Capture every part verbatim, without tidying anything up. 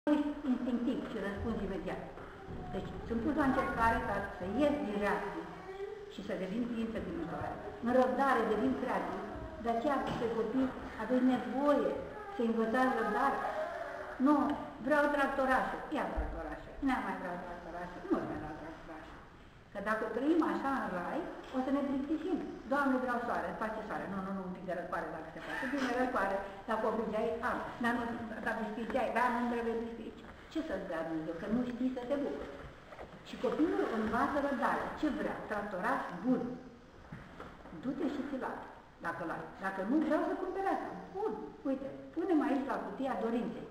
instinctiv și răspunzi imediat. Deci sunt pus la încercare ca să ies din reacție și să devin ființă gânditoare. În răbdare devin creativ, de aceea pe copii aveți nevoie să învățați răbdare. Nu, vreau tractorașă, ia tractorașă, nu mai vreau tractorașă, nu mai vreau tractorașă. Că dacă trăim așa în rai, o să ne plictisim. Doamne, vreau soare, îți face soare. Nu, nu, nu, un pic de răcoare dacă se face. Bine, răcoare, dacă obligeai, am. Dar nu, dacă scriceai, dar nu trebuie să scrici. Ce să-ți dea Dumnezeu? Că nu știi să te bucuri. Și copilul învață răbdare. Ce vrea? Tractoraș bun. Du-te și ți-l ai, dacă l-ai. Dacă nu, vreau să cumpere asta. Bun, uite, punem aici la cutia dorinței.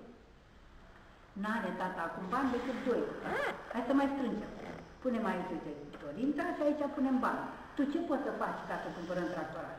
N-are tata acum bani decât doi. Hai să mai strângem. Punem aici, uite, dorința și aici punem bani. Tu ce poți să faci ca să cumpărăm tractoraș?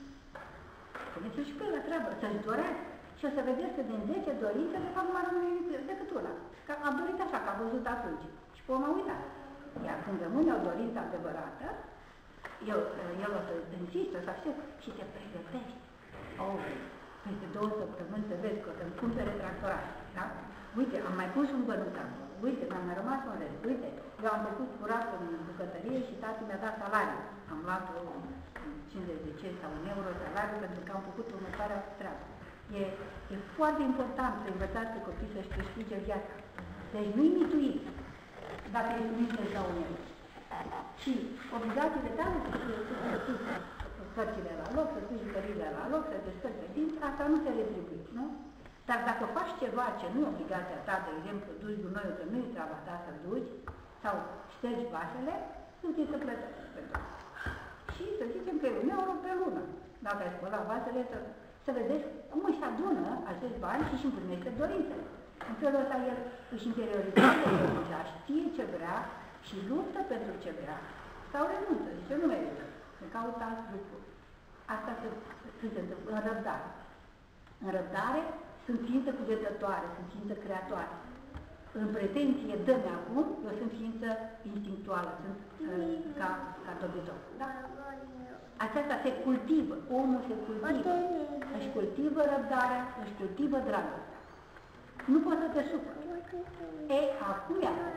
Puneți-o și pe la treabă, să-și dorească. Și o să vedeți că din zece dorințe, de fapt, nu mai rămâne decât una. Că am dorit așa, că am văzut atunci. Și pe m-a uitat. Iar când rămâne o dorință adevărată, el, el o să insistă, să aștept și te pregătești. Oh, peste două săptămâni să vezi că o să-mi cumpere tractoraș. Da? Uite, am mai pus un bănuț acolo. Uite, mi-a mai rămas un rest. Uite, eu am făcut curat în bucătărie și tati mi-a dat salariu. Am luat cincizeci de cenți sau un euro salariu pentru că am făcut următoarea treabă. E, e foarte important să învățați pe copii să-și câștige viața. Deci nu-i mituit dacă e primit să-și dau un euro. Și obligațiile tale să pui cărțile la loc, să pui jucăriile la loc, să descărci pe dinți, asta nu se retribuie, nu? Dar dacă faci ceva ce nu e obligația ta, de exemplu, duci gunoiul, că nu e treaba ta să duci, sau ștergi vasele, nu ți se plătești pentru asta. Și să zicem că e un euro pe lună. Dacă ai spălat vasele, să, să vedeți cum își adună acești bani și își împlinește dorințele. În felul ăsta el își interiorizează dorința, știe ce vrea și luptă pentru ce vrea. Sau renunță, zice, nu merită, să caută alt lucru. Asta se, se, se întâmplă în răbdare. În răbdare sunt ființă cugetătoare, sunt ființă creatoare. În pretenție, dă-mi acum, eu sunt ființă instinctuală, sunt uh, ca, ca dobitoc. Da? Aceasta se cultivă, omul se cultivă, își cultivă răbdarea, își cultivă dragostea. Nu poți să te supări. E, acum,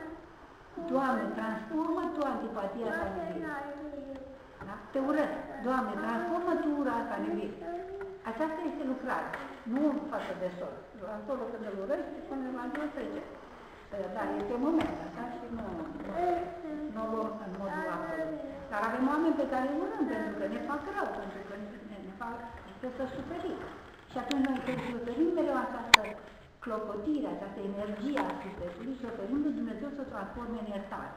Doamne, transformă Tu antipatia asta în iubire. Da? Te urăsc. Doamne, transformă Tu ura asta în iubire. Aceasta este lucrare, nu față de sol. Acolo când îl urăști, până la Dumnezeu trece. Dar este un moment, așa, și nu, nu o luăm în modul absolut. Dar avem oameni pe care îi urăm, pentru că ne fac rău, pentru că ne, ne fac să suferim. Și atunci noi trebuie să oferim mereu această clopotire, această energie a sufletului și oferim lui Dumnezeu să o transforme în iertare.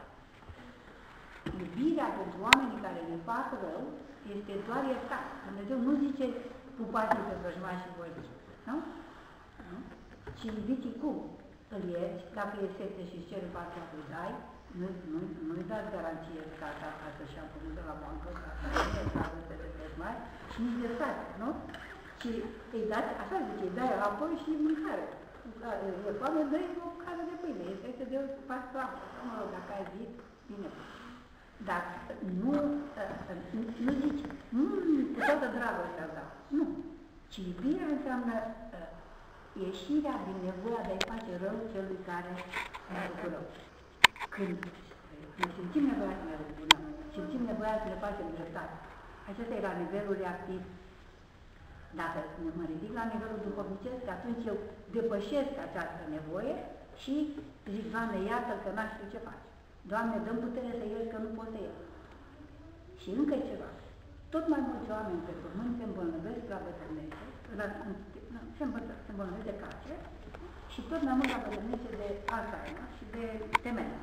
Iubirea pentru oamenii care ne fac rău este doar iertare. Dumnezeu nu zice pupați-i pe vrăjmași și vorbiți, nu? nu? Și iubiți cum? Îl ierți, dacă e sete și îți cere partea îi dai, nu-i nu, nu dați garanție ca ta ca să-și ia până de la bancă, ca să nu e ca să te vrăjmași și nici de frate, nu? Și îi dați, așa zice, îi dai apoi și mâncare. E foame, dă-i o bucată de pâine, este de o pastă apă, mă rog, dacă ai zis, bine. Dar nu, nu zici, mmm, cu toată dragostea, da. Nu. Ci iubirea înseamnă uh, ieșirea din nevoia de a-i face rău celui care ne făcut rău. Când ne simțim nevoia să ne răzbunăm, simțim nevoia să ne facem dreptate. Acesta e la nivelul reactiv. Dacă mă ridic la nivelul duhovnicesc, atunci eu depășesc această nevoie și zic, Doamne, iartă-l că n-aș știu ce faci. Doamne, dă-mi putere să ierți că nu pot să iert. Și încă ceva. Tot mai mulți oameni pe pământ se îmbolnăvesc la bătrânețe, se îmbolnăvesc de cancer și tot mai mult la bătrânețe de Alzheimer și de temele.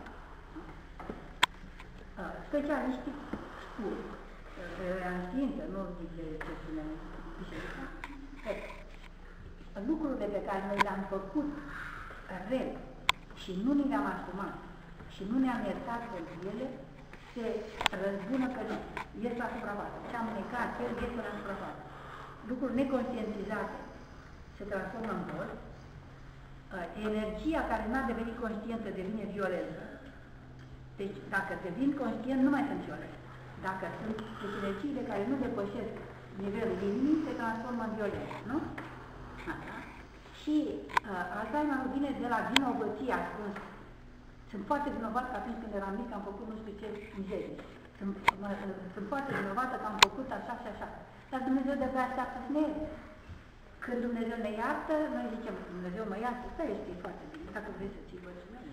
Specialiștii spun, în știință, nu zic de ce spune biserica, lucrurile pe care noi le-am făcut rel și nu ni le-am asumat și nu ne-am iertat pentru ele, se răzbună că ies la suprafață. Ce am necat, el ies la suprafață. Lucruri neconștientizate se transformă în bol. Energia care n-a devenit conștientă devine violentă. Deci, dacă devin conștient, nu mai sunt violent. Dacă sunt deci, energiile care nu depășesc nivelul inimii, se transformă în violență, nu? Așa. Și uh, Alzheimerul vine de la vinovăție ascunsă. Sunt foarte vinovată că atunci când eram mic am făcut nu știu ce mizerii. Sunt, mă, sunt foarte vinovată că am făcut așa și așa. Dar Dumnezeu de vrea așteaptă să ne ierte. Când Dumnezeu ne iartă, noi zicem, Dumnezeu mă iartă, stai, știi foarte bine, dacă vrei să ții vățumele.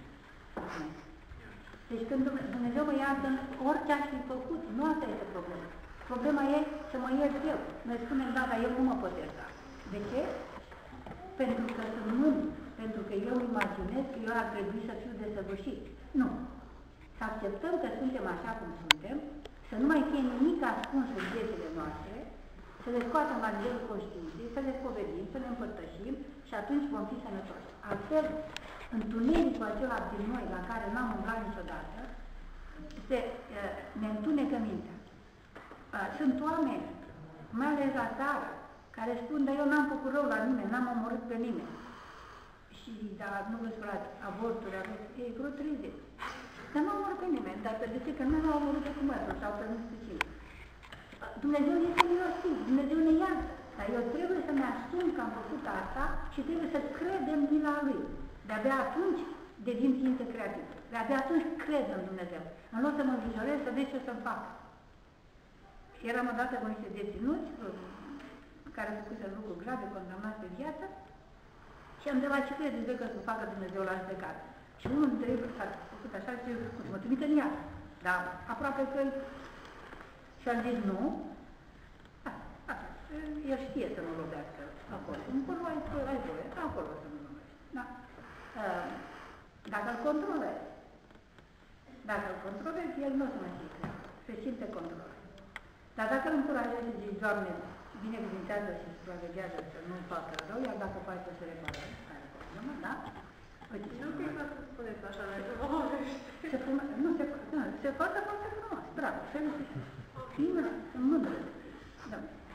Deci când Dumnezeu mă iartă, orice aș fi făcut, nu asta este problema. Problema e să mă iert eu. Noi spunem, da, dar eu nu mă pot ierta. De ce? Pentru că sunt mâni, pentru că eu îmi imaginez că eu ar trebui să fiu desăvârșit. Nu. Să acceptăm că suntem așa cum suntem, să nu mai fie nimic ascuns în viețile noastre, să le scoatem la nivelul conștiinței, să le spovedim, să le împărtășim și atunci vom fi sănătoși. Altfel, întunericul acela din noi, la care n-am umblat niciodată, se, ne întunecă mintea. Sunt oameni, mai ales la țară, care spun, dar eu n-am făcut rău la nimeni, n-am omorât pe nimeni. Și, dar nu vă spărați, avorturi, aveți, e vreo treizeci. Dar nu omorât pe nimeni, dar pe de ce că nu l-au omorât pe cumătul sau pe nu știu cine. Dumnezeu este milostiv, Dumnezeu ne iartă, dar eu trebuie să-mi asum că am făcut asta și trebuie să cred în mila Lui. De-abia atunci devin ființă creativă. De-abia atunci cred în Dumnezeu. În loc să mă îngrijorez să vezi ce să-mi fac. Eram odată cu niște deținuți care făcuse lucruri grave, condamnați pe viață și am întrebat ce credeți de că să facă Dumnezeu la judecată. Și unul dintre ei s-a făcut așa și mă trimite în iad. Dar aproape că și am zis nu. Da, asta. El știe să nu lovească acolo. Încolo ai, ai voie, acolo să nu lovești. Da? Dacă îl controlezi, dacă îl controlezi, el nu o să mai fie creat. Se simte control. Dar dacă îl încurajezi și zici, Doamne, binecuvintează și supraveghează să nu facă rău, iar dacă faci să se repară, care problemă, da? Uite, nu cred că să spuneți așa, dar se frumă, nu, se, nu, se poate foarte frumos, bravo, felicitări. Fii mâna, sunt mândră. Da,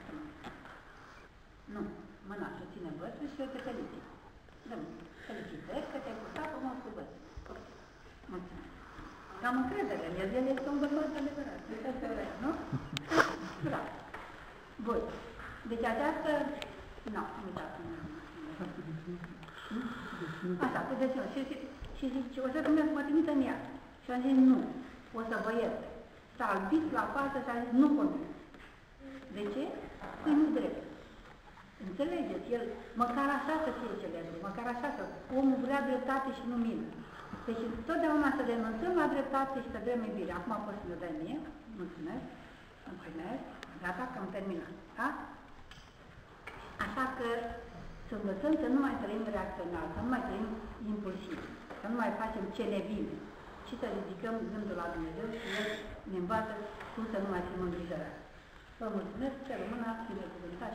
nu, mâna să ține bățul și eu te felicit. Da, felicitări că te-ai purtat frumos cu bățul. Mulțumesc. Am încredere în el, el este un bărbat adevărat. Deci asta e, nu? Bravo. Bun. Deci această... Nu, am uitat. Așa, pe de ce? Și, și zice, o să rămâne să mă trimită în ea. Și am zis, nu, o să vă ierte. S-a albit la față și a zis, nu continuu. De ce? Păi nu drept. Înțelegeți? El, măcar așa să fie celebru, măcar așa să... Omul vrea dreptate și nu mină. Deci totdeauna să renunțăm la dreptate și să vrem iubire. Acum poți să-mi dai mie. Mulțumesc. Mulțumesc. Gata, că am terminat. Da? Așa că să învățăm să nu mai trăim reacțional, să nu mai trăim impulsiv, să nu mai facem ce ne vine, și să ridicăm gândul la Dumnezeu și El ne învață cum să nu mai fim îngrijorați. Vă mulțumesc, să rămână binecuvântat.